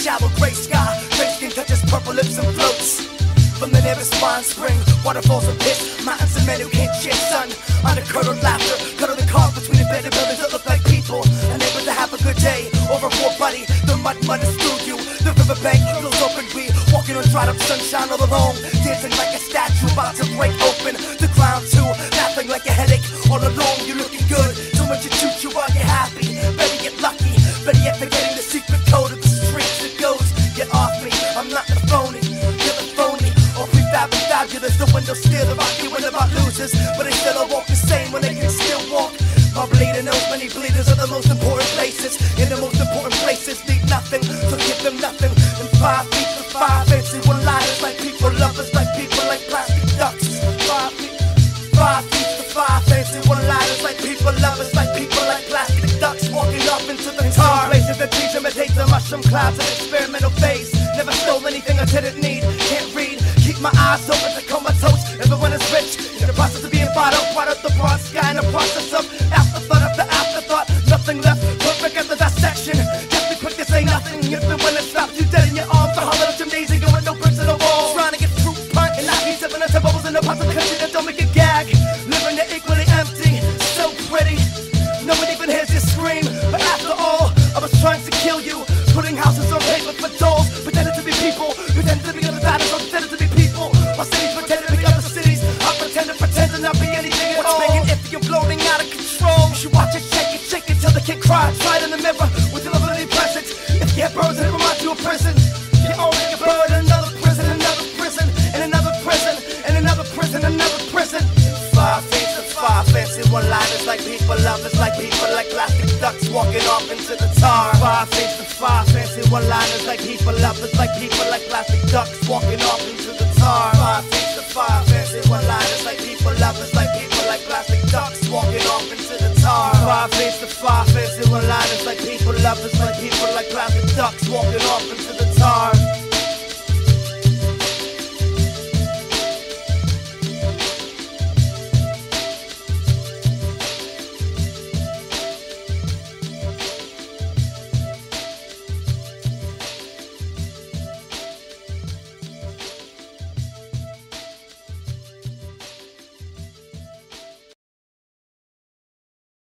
shallow gray sky. Gray skin touches purple lips and floats. From the nearest Mansbestfriend, waterfalls and pits, mountains and men who can't share sun. Under curdled laughter, cuddle the cars between the bedded buildings that look like people. And able to have a good day, over poor buddy, the mud has screwed you. The riverbank feels open, we walking on dried up sunshine all alone. Dancing like a statue about to break open. The ground too, laughing like a headache. All alone, you're looking good, so much you shoot you while you're happy. Better get lucky, better yet forgetting the secret code of the streets. It goes, get off me, I'm not the phony, you're the phony. Or prefab and fabulous, the window still about you and about losers. But they still walk the same when they can still walk. My bleeding knows many bleeders are the most important places. In the most important places need nothing, so give them nothing. And 5 feet to 5 fancy one-liners like people lovers, like people like plastic ducks. 5 feet to 5 fancy one-liners like people lovers, like people like plastic ducks. Walking up into the tar places that trees imitate the mushroom clouds of experimental phase. Never stole anything I didn't need, can't read. Keep my eyes open to comatose. Everyone is rich in the process of being bought up, right up the broad sky in the process of afterthought after afterthought. Nothing left, perfect after dissection. Deathly quick to say nothing. Even when it stops you dead in your arms, the hollow gymnasium going no bricks in the wall. Trying to get fruit punt and I keep sipping into bubbles in the pots of the country that don't make a gag. Living it equally empty, so pretty. No one even hears you scream. But after all, I was trying to kill you. Putting houses on paper for dolls, pretending to be people, pretending to be other dinosaurs, pretending to be people. My cities pretending to be other cities. I pretend to not be anything at all. What's making if you're floating out of control? You should watch it, shake it till the kid cries. Try it in the mirror with your lovely presence. If you have birds, it reminds you of prison. You only get bird in another prison, another prison, and another prison, and another prison, another prison. 5 feet to 5 fancy one-liners like people lovers, like people like plastic ducks walking off into the tar. 5 feet to 5 fancy one-liners like people lovers, like people like plastic ducks walking off into the tar. 5 feet to 5 fancy one-liners like people lovers, like people like plastic ducks walking off into the tar. 5 feet to 5 fancy one-liners like people lovers, like people like plastic ducks walking off into the tar.